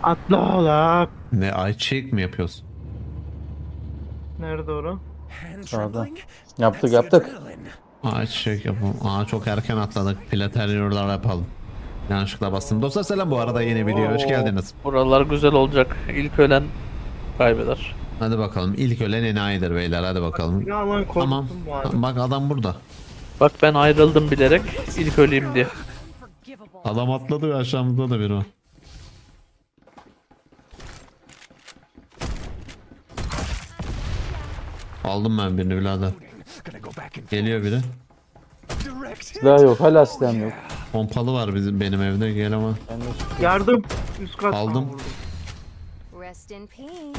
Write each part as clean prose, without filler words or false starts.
Atla oğlum. Ne ayçiçek mi yapıyorsun? Nerede ora? Sağda. Yaptık. Ayçiçek yapalım. Çok erken atladık. Plateriyorlar yapalım. Yanlışlıkla bastım. Dostlar selam, bu arada yeni video hoş Oo. geldiniz. Buralar güzel olacak. İlk ölen kaybeder. Hadi bakalım, ilk ölen enayidir beyler, hadi bakalım. Ya lan Tamam. korktum bu arada. Bak adam burada. Bak ben ayrıldım bilerek ilk öleyim diye. Adam atladı ve aşağımızda da biri var. Aldım ben birini birader. Geliyor biri. Silah yok. Hala silah yok. Pompalı var benim evde, gel ama. Ben de Yardım. Üst kat. Aldım. Rest in peace.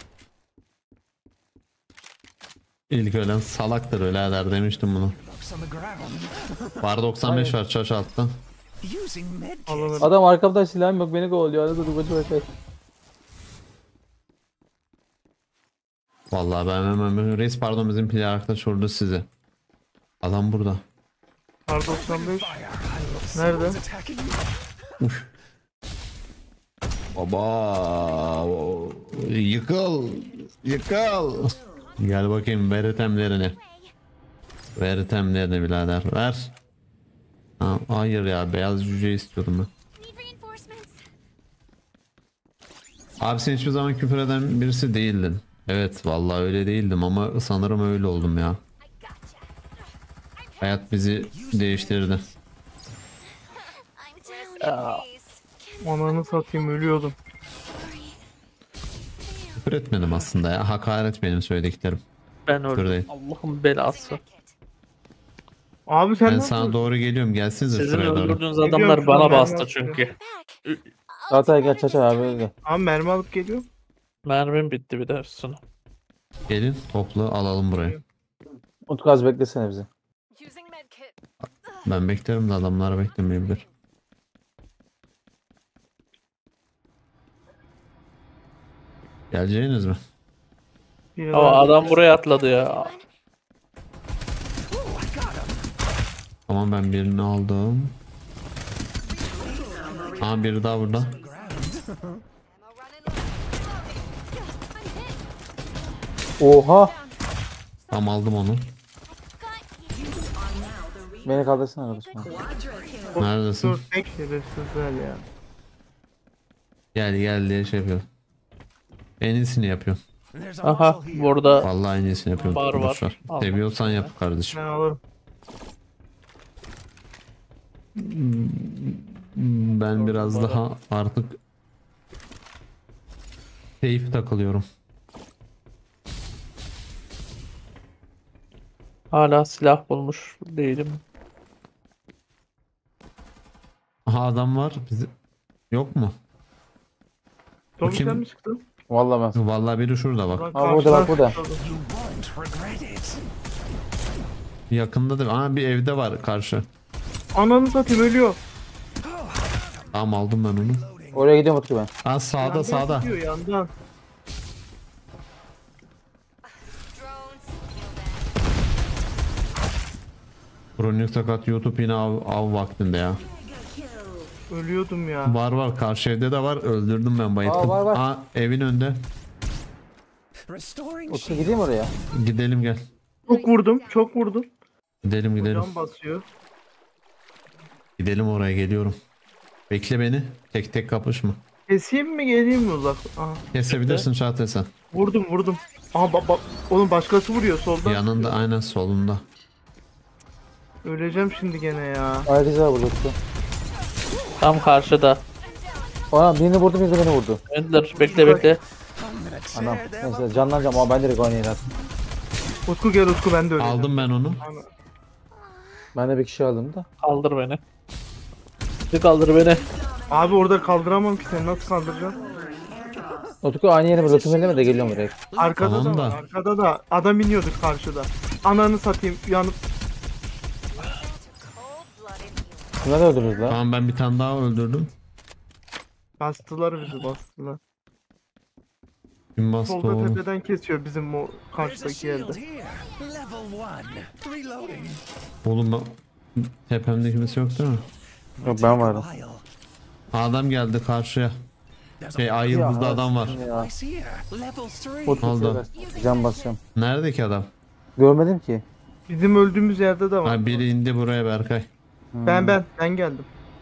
İlk ölen salaktır birader, demiştim bunu. Var 95 var çaş altta. Alalım. Adam arkamda silahım yok. Beni kovalıyor. Arada dur bakayım. Vallahi ben hemen reis, pardon, bizim pili arkadaş vurdu sizi. Adam burada. Kar 95. Nerede? Baba yıkıl yıkıl. Gel bakayım, ver itemlerini. Ver itemlerini birader, ver. Hayır ya, beyaz cüce istiyordum ben. Need reinforcements. Abi sen hiçbir zaman küfür eden birisi değildin. Evet vallahi öyle değildim ama sanırım öyle oldum ya. I gotcha. Hayat bizi değiştirdi. I'm down. Please. Ananı satayım, ölüyordum. Küfür etmedim aslında ya, hakaret benim söylediklerim. Ben Dur değil. öldüm. Allah'ın belası. Abi sen Ben nasıl? sana doğru geliyorum, gelsinize Sizin şuraya doğru. öldürdüğünüz Geliyorum, adamlar şuradan bana ben bastı bakıyorum. çünkü. Çağatay gel Çaça abi. Öyle. Abi mermi alıp geliyor. Mermim bitti bir de üstüne. Gelin toplu alalım burayı. Utku az beklesene bizi. Using medkit. Ben beklerim de adamlar beklemeyebilir. Geleceğiniz mi? Ama adam buraya atladı ya. Tamam, ben birini aldım. Biri daha burada. Ammo running low. Oha. Tam aldım onu. Got you. Beni kaldırsana arkadaşım. Neredesin? Dur, tek şerefsizler ya. Gel diye şey yapıyor. En iyisini yapıyor. Aha burada Vallahi en iyisini yapıyor. Var, var. Boş ver. Al. Seviyorsan yap kardeşim. Ben alırım. Ben biraz daha artık keyif takılıyorum. hala silah bulmuş değilim. Aha adam var. Yok mu? Tom kim? sen mi çıktın? Vallahi ben. Vallahi biri şurada bak. Ulan Aa, burada, bak, burada. karşıdan- Yakında da. Bir evde var karşı. Ananı satayım, ölüyor. Tamam, aldım ben onu. Oraya gidiyorum Utku ben. Sağda Yandan sağda. gidiyor, yandan. Drones. Kronik Sakat YouTube yine av vaktinde ya. Ölüyordum ya. Var karşı evde de var. Öldürdüm ben, bayılttım. var. Evin önünde. Utku gideyim oraya. Gidelim gel. Çok vurdum, çok vurdum. Gidelim. Can basıyor. Gidelim oraya, geliyorum. Bekle beni. Tek kapışma. Keseyim mi, geleyim mi uzak? Aha. Kesebilirsin Çağatay sen. Vurdum. Aha bak, oğlum başkası vuruyor soldan. Yanında, aynen solunda. Öleceğim şimdi gene ya. Ayrıca burada Utku. Tam karşıda. Aa, birini vurdu, biri de beni vurdu. Önder bekle. Anam. Neyse canlanacağım ama ben direkt oynayayım. Utku gel, Utku ben de öleceğim. Aldım ben onu. Ben de bir kişi aldım da. Kaldır beni. Bir kaldır beni. Abi orada kaldıramam ki, sen nasıl kaldıracaksın? Utku aynı yerime rötümelleme de geliyorum buraya. Arkada Tamam da var, da. arkada da. Adam iniyordu karşıda. Ananı satayım, yanıp. Cold-blooded. Şunları öldürürüz la. Tamam, ben bir tane daha öldürdüm. Bastılar bizi, bastılar. Kim bastı Solda o? tepeden kesiyor bizim o karşıdaki yerde. Oğlum tepemde kimse yok değil mi? Yok ben varım. Adam geldi karşıya. Ay yıldızda Ya, adam var. Ya. I see her. Level 3. Utku Oldu. şöyle. Can basacağım. Nerede ki adam? Görmedim ki. Bizim öldüğümüz yerde de var. Ha, biri indi buraya Berkay. Ben geldim.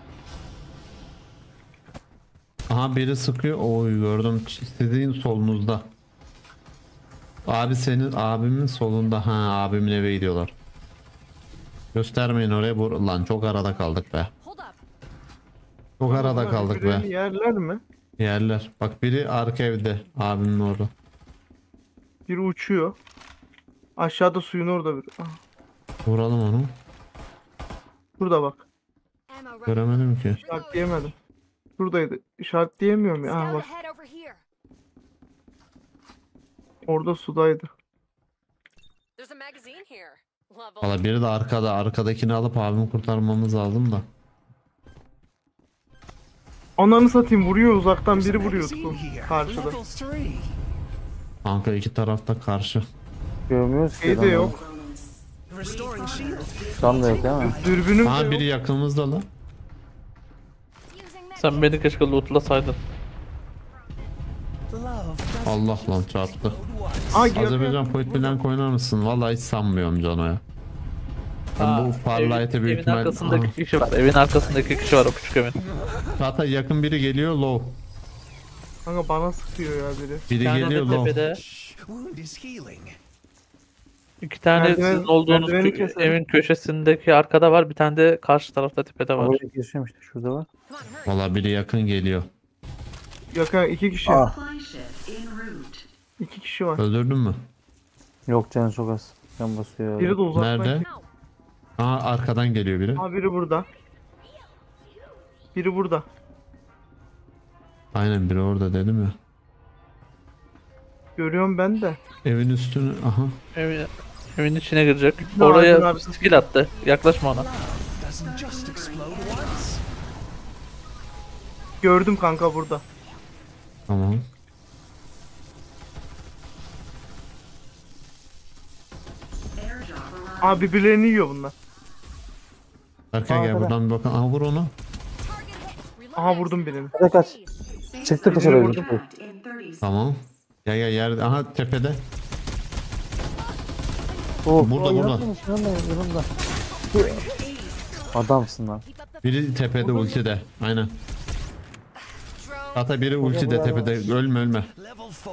Aha biri sıkıyor. Oy gördüm. Sizin solunuzda. Abi senin abimin solunda. Ha abimin eve gidiyorlar. Göstermeyin oraya. Lan çok arada kaldık be. Hold up. Çok arada kaldık be. Birbirlerini yerler mi? Yerler. Bak biri arka evde. Abimin orada. Biri uçuyor. Aşağıda suyun orada biri. Ah, Vuralım onu. burada bak. Ammo ready. Göremedim ki. İşaretleyemedim. Şuradaydı. İşaretleyemiyorum ya. Ah, Scout bak ahead over here. orada sudaydı. There's a magazine here. Level. Valla biri de arkada. Arkadakini alıp abimi kurtarmamız lazım da. Ananı satayım, vuruyor uzaktan, biri vuruyor Magazine Utku. here. Karşıda. Level 3. Kanka iki tarafta karşı. Görmüyoruz ki. Şey de adamı. yok. Restoring shield. Can da yok değil mi? Dürbünüm de Aha yok. biri yakınımızda lan. Using med Sen beni keşke lootlasaydın. Love. Allah lan çarptı. Aa, gel- Azerbaycan Point Blank oynar mısın? Vallahi hiç sanmıyorum Cano ya. Ben bu Farlight'e büyük evin ihtimal... arkasında Aha. iki kişi var. Evin arkasında iki kişi var o küçük evin. Zaten yakın biri geliyor low. Kanka bana sıkıyor ya biri. Biri Bir tane geliyor de low. tepede. Wound is healing. İki tane Merdiven- sizin olduğunuz merdiveni keselim. evin köşesindeki arkada var. Bir tane de karşı tarafta tepede var. Oraya geçiyorum işte. Şurada var. Come on, hurry. Valla biri yakın geliyor. Yakın iki kişi. Ah. İki kişi var. Öldürdün mü? Yok canı çok az. Can basıyor. Biri de uzaktan. Nerede? Ow. Aha arkadan geliyor biri. Aa, biri burada. Biri burada. Aynen biri orada dedim ya. Görüyorum ben de. Evin üstünü aha. Evin içine girecek. Ne Oraya yapıyorsun abi? skill attı. Yaklaşma ona. Doesn't just explode once. Gördüm kanka burada. Tamam. Aa, birbirlerini yiyor bunlar. Berkay gel Arkada. buradan bir bakalım. Aha vur onu. Target hit. Aha, vurdum birini. Hadi kaç. Çıktı dışarı. vurdum. Utku. Tamam. Gel gel yerde. Aha tepede. Oh, Burada, burada. Yanımda. Adamsın lan. Keep up the Biri tepede ultide. Aynen. drone. Hatta biri ultide tepede. Ölme ölme. Level 4.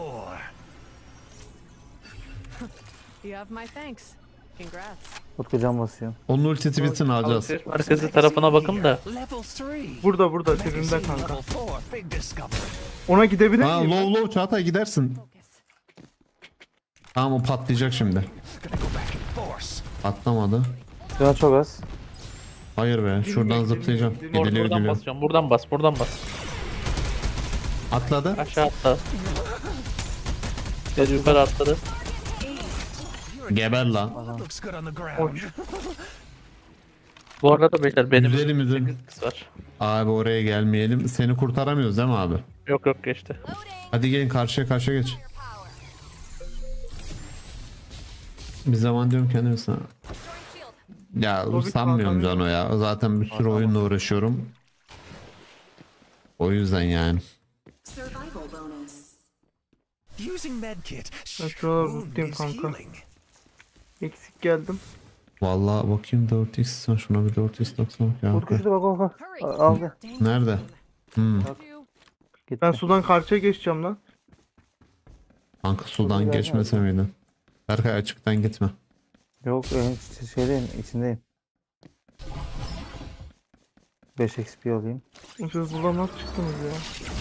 You have my thanks. Congrats. Utku can basıyor. Onun ultisi bitsin alacağız. Merkezi tarafına bakın da. Level 3. Burada dibimde kanka. Level 4. Big discovery. Ona gidebilir Aa miyim? low low Çağatay gidersin. Focus. Tamam o patlayacak şimdi. Gonna go back in force. Patlamadı. Can çok az. Hayır be şuradan zıplayacağım. Gidiliyor Buradan gidiliyor. basıyorum. Buradan bas. Buradan bas. Atladı. Aşağı atla. Ya yukarı atladı. Geber lan. That looks good on the ground. Bu arada beyler benim Üzerim üzerim. 8 kız var. Abi oraya gelmeyelim. Seni kurtaramıyoruz değil mi abi? Yok yok geçti. Loading. Hadi gelin karşıya geç. Your power. Bir zaman diyorum kendime sana. Throwing shield. Ya Tabii ki sanmıyorum adam Cano ya. Zaten bir sürü oyunla uğraşıyorum. O yüzden yani. Using medkit. Ben şuraları Wound tutayım is kanka. healing. Eksik geldim. Vallahi bakayım 4x. Şuna bir 4x taksak ya. Utku şurada bak. Hurry. Aldı. Nerede? Hmm. You. Gitti. Ben sudan karşıya geçeceğim lan. Kanka sudan geçmese miydin? Berkay açıktan gitme. Yok şeydeyim içindeyim. 5 XP alayım. Siz buradan nasıl çıktınız ya?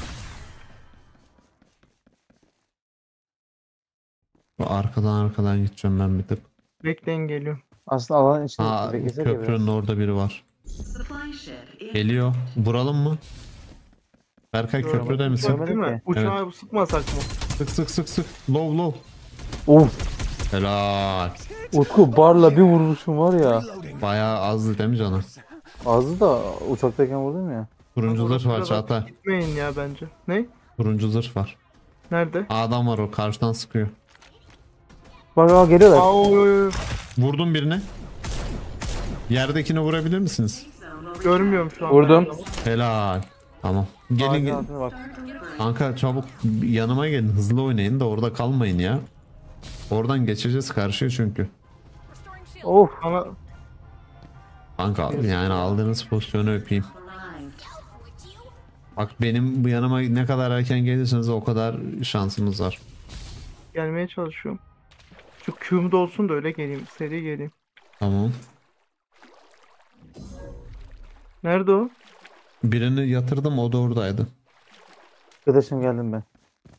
Bu arkadan gideceğim ben bir tık. Bekleyin, geliyorum. Aslında alanın içinde Aa beklesek ya köprünün biraz. orada biri var. Geliyor. Vuralım mı? Berkay köprüde misin? Görmedim Değil mi? ki. Uçağı sıkmasak mı? Sık. Low low. Of. Helal. Utku barla bir vurmuşum var ya. Reloading. Bayağı azdı değil mi canım? Ağzı da uçaktayken vurdum ya. Turuncu zırh var Orada Çağatay. Gitmeyin ya bence. Ne? Turuncu zırh var. Nerede? Adam var o karşıdan sıkıyor. Bak geliyorlar. Aa, oy. Vurdum birine. Yerdekini vurabilir misiniz? Görmüyorum şu an. Vurdum. Helal. Tamam. Gelin Ağacın gelin. altına bak. Kanka çabuk yanıma gelin. Hızlı oynayın da orada kalmayın ya. Oradan geçeceğiz karşıya çünkü. Restoring shield. Of. Ama Kanka yani aldığınız pozisyonu öpeyim. Bak benim bu yanıma ne kadar erken gelirseniz o kadar şansımız var. gelmeye çalışıyorum. Şu Q'mda olsun da öyle geleyim. Seri geleyim. Tamam. Nerede o? Birini yatırdım, o da oradaydı. Arkadaşım geldim ben.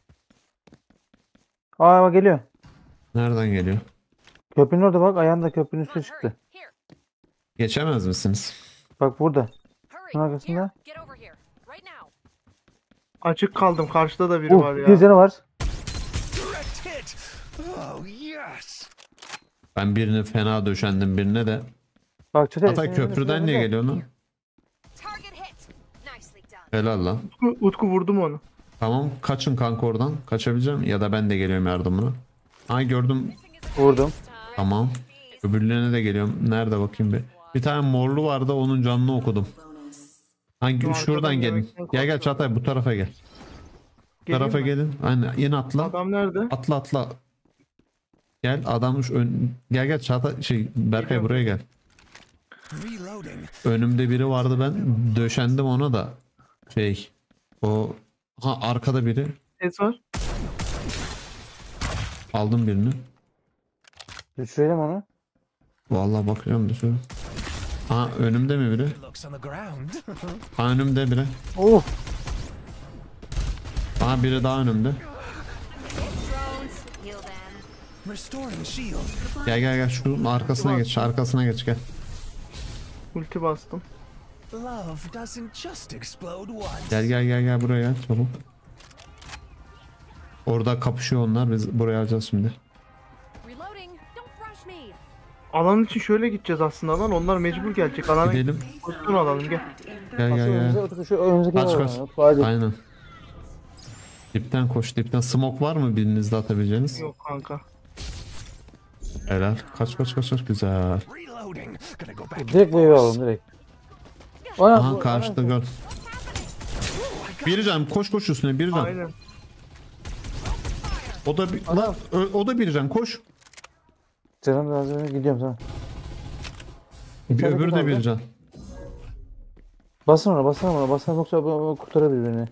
Aa bak geliyor. Nereden geliyor? Köprünün orada bak. Ayağında köprünün Come on, üstüne çıktı. hurry. Here. Geçemez misiniz? Bak burada. Hurry. Şunun arkasında. Here. Get over here. Right now. Açık kaldım. Karşıda da biri var Bir ya. canı var. Direct hit. Oh, yes. Ben birini fena döşendim, birine de. Bak çöte. Hatta köprüden niye geliyor lan? Target hit. Nicely done. Helal lan. Utku vurdum onu. Tamam, kaçın kanka oradan. Kaçabileceğim ya da ben de geliyorum yardımına. Ay gördüm. Vurdum. Tamam. Öbürlerine de geliyorum. Nerede bakayım bir. Bir tane morlu vardı, onun canını okudum. Hangi Şu şuradan arkadan gelin. yemekten Gel korkuyorum. Çağatay, bu tarafa gel. Bu Geleyim tarafa mi? gelin. Aynen, in atla. Adam nerede? Atla atla. Gel adam şu gel Çağatay Berkay Geliyorum. buraya gel. Reloading. Önümde biri vardı, ben döşendim ona da. O arkada biri. Ses var. Aldım birini. Düşürelim onu. Vallahi bakıyorum düşüyorum. Aha önümde mi biri? It looks on the ground. Aha önümde biri. Of. Aha biri daha önümde. Drones. Heal them. Restoring shield. Gel şunun arkasına geç. Arkasına geç gel. Ulti bastım. Love doesn't just explode once. Gel buraya gel çabuk. Orada kapışıyor onlar. Biz buraya alacağız şimdi. Reloading. Don't rush me. Alan için şöyle gideceğiz aslında lan. Onlar mecbur gelecek. Alana Gidelim. pozisyon alalım gel. Gel. Şu önümüzdeki Kaç, var. kaç. Hadi. Aynen. Dipten koş dipten. Smoke var mı birinizde atabileceğiniz? Yok kanka. Helal. Kaç. Güzel. Reloading. Gonna go back. Direkt bu eve alalım direkt. Ana, Aha karşıda gör. Bir can koş üstüne bir can. Aynen. O da bir lan, o da bir can koş. Canım biraz önce gidiyorum sana. Bir İçeride öbürü de kaldı. bir can. Basın ona basın yoksa bu kurtarır beni.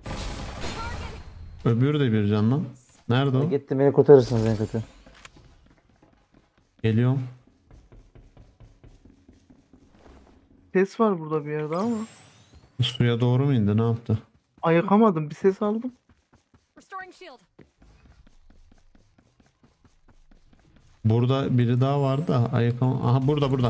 Öbürü de bir can lan. Nerede o? Gitti beni kurtarırsınız en kötü. Geliyorum. Ses var burada bir yerde ama. Suya doğru mu indi, ne yaptı? Ayıkamadım. Bir ses aldım. Restoring shield. Burada biri daha vardı da aha burada. I'm hit.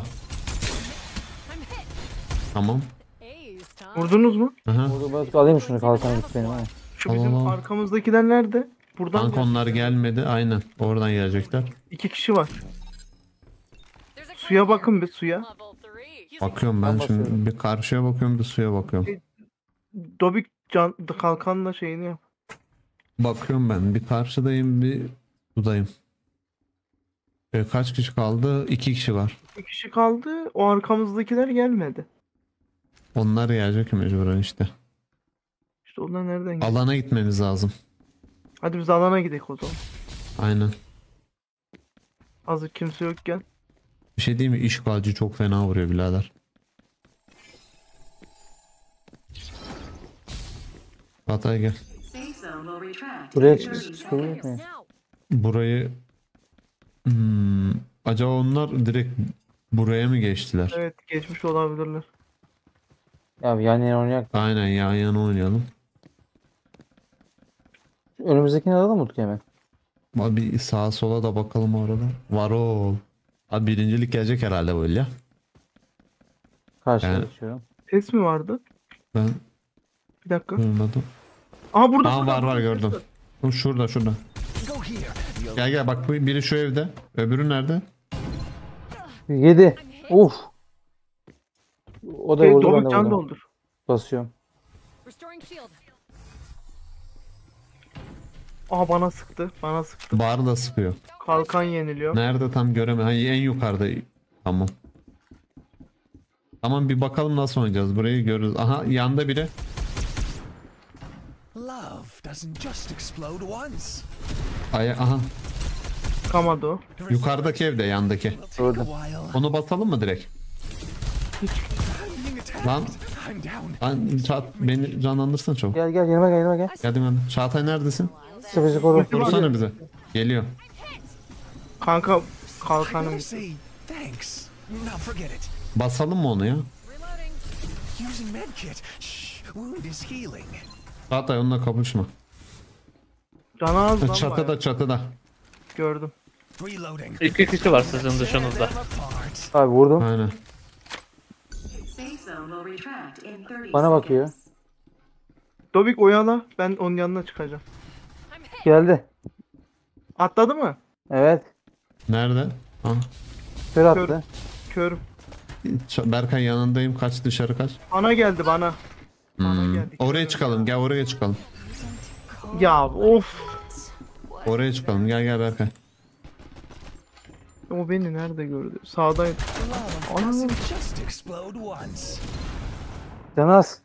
Tamam. Ace, Tom. Vurdunuz mu? Aha. Burada ben alayım şunu kalkan gitti benim. Ha. Şu bizim Allah. arkamızdakiler nerede? Buradan Kanka gel. onlar gelmedi. Aynen. Oradan gelecekler. 2 kişi var. There's a Suya crate bakın bir suya. here. Level 3. Bakıyorum ben Ben şimdi. basıyorum. Bir karşıya bakıyorum, bir suya bakıyorum. Dobik kalkanla şeyini yap. Bakıyorum ben. Bir karşıdayım, bir sudayım. Kaç kişi kaldı? 2 kişi var. 2 kişi kaldı. O arkamızdakiler gelmedi. Onlar gelecek mecburen işte. İşte onlar nereden geldi? Alana gitmemiz lazım. Hadi biz alana gidelim o zaman. Aynen. Hazır kimse yokken. Bir şey değil mi? İşgalci çok fena vuruyor birader. Hatay gel. Buraya Target çıkabilir hit miyim? now. Burayı acaba onlar direkt buraya mı geçtiler? Evet geçmiş olabilirler. Ya yan yana oynayak. Aynen yan yana oynayalım. Önümüzdekini alalım mı Utku hemen? Bir sağa sola da bakalım orada. Var ol. Abi birincilik gelecek herhalde böyle ya. Karşıya Yani- geçiyorum. Ses mi vardı? Ben Bir dakika. görmedim. Aha burada. Aa, burada, var burada gördüm. ses var. Bu şurada. Go here. Gel bak biri şu evde. Öbürü nerede? 7. Uf. O da vurdu ben Dobik de can vurdum. doldur. Basıyorum. Restoring shield. Aha bana sıktı. Bana sıktı. Bağrı da sıkıyor. Kalkan yeniliyor. Nerede tam göremiyorum. Ha, en yukarıda. Tamam. Tamam bir bakalım nasıl oynayacağız. Burayı görürüz. Aha yanda biri. doesn't just explode once. Aha. Kamadı o. Yukarıdaki evde yandaki. It'll take a Gördüm. while. Onu basalım mı direkt? I'm being attacked. Lan I'm down. beni canlandırsın çok. Gel gel yanıma gel yanıma gel. Geldim ben. Çağatay neredesin? İşte bizi koru. Vursana bize. Geliyor. Kanka I kalkanım. gotta say thanks. Now forget it. Basalım mı onu ya? Reloading. Using medkit. Shh. Wound is healing. Çağatay onunla kapışma. Canı az lan Çatıda bayağı. çatıda. Gördüm. Reloading. 2 kişi var sizin dışınızda. Apart. Abi vurdum. Aynen. Safe zone will retract in 30 Bana bakıyor. seconds. Dobik oyala. Ben onun yanına çıkacağım. I'm hit. Geldi. Atladı mı? Evet. Nerede? Ha. Kör attı. Körüm. Berkay yanındayım. Kaç dışarı kaç. Bana geldi bana. Bana Hmm. geldi. Oraya çıkalım. Gel oraya çıkalım. Ya of. Oraya çıkalım. Gel Berkay. O beni nerede gördü? Sağdayım. Love doesn't just explode once. Canaz.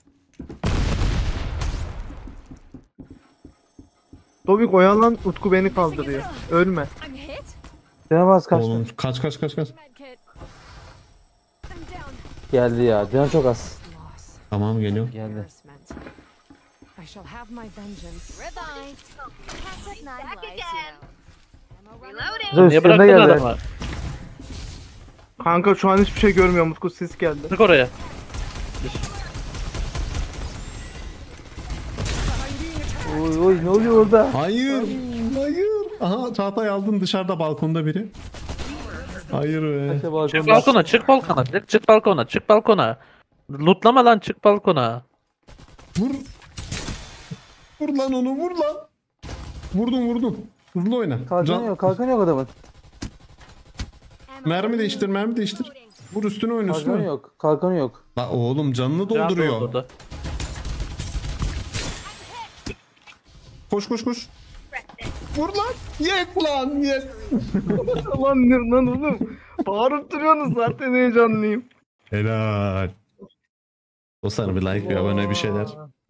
Dobik oyalan, Utku beni kaldırıyor. Ölme. I'm hit. Canaz kaçtı. Oğlum kaç. Medkit. I'm down. Geldi ya. Canı çok az. Loss. Tamam geliyor. Geldi. Embarrassment. I shall have my vengeance. Revived. Classic Nine Lives, you know. Reloading. Dur Niye üstlerine bıraktın geldi. adamı? Kanka şu an hiçbir şey görmüyorum Utku, sis geldi. Çık oraya. Oy oy ne oluyor orada? Hayır. Hayır. Aha Çağatay aldın dışarıda balkonda biri. Hayır be. İşte Çık balkonda. balkona, çık balkona. Direkt çık balkona, çık balkona. Lootlama lan, çık balkona. Vur. Vur lan onu vur lan. Vurdum. Hızlı oyna. Kalkan yok. Kalkan yok adamın. Mermi değiştir. Vur üstüne oyna üstüne. Kalkanı oyna. yok. Kalkanı yok. La oğlum canını Can dolduruyor. doldurdu. Koş. Vur lan. Yes lan yes. lan oğlum. Bağırıp duruyorsunuz, zaten heyecanlıyım. Helal. O sana bir like bir abone bir şeyler.